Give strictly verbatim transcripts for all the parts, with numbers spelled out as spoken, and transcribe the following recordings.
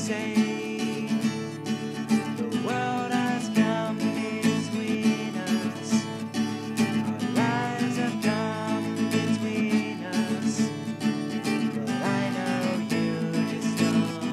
say the world has come between us, our lives have come between us, but I know you just don't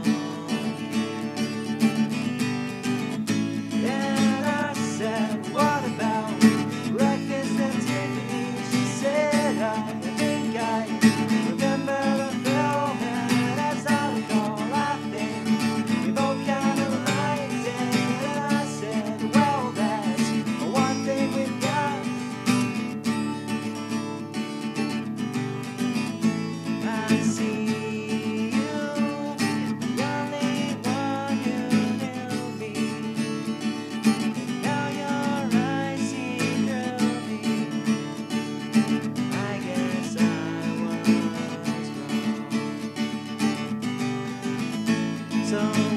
care. Then I said, what about breakfast at Tiff-any? She said, I think I remember the film, and as I recall, I think we both kind of liked it. And I said, well, that's one thing we've got. I see you, the only one who knew me. Now your eyes see through me. I guess I was wrong. So